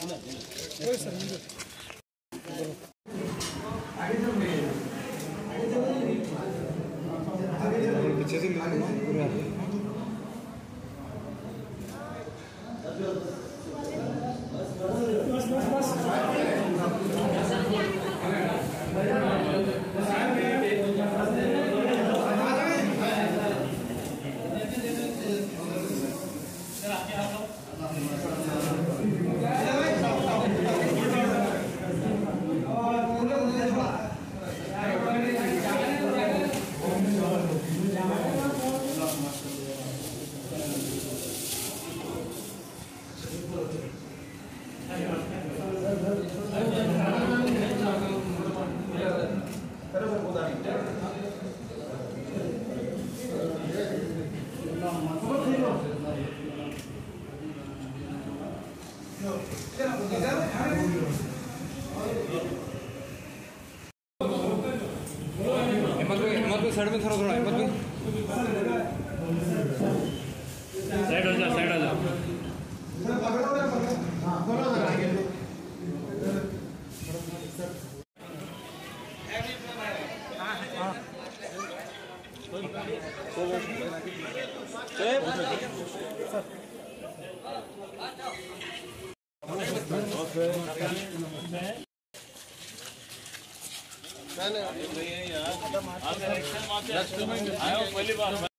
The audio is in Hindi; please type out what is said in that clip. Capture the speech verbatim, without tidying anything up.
पीछे से बस बस बस हिम्मत भाई हिम्मत भाई साइड में थोड़ा थोड़ा हिम्मत भाई साइड हो जा साइड हो जा मैंने यार पहली बार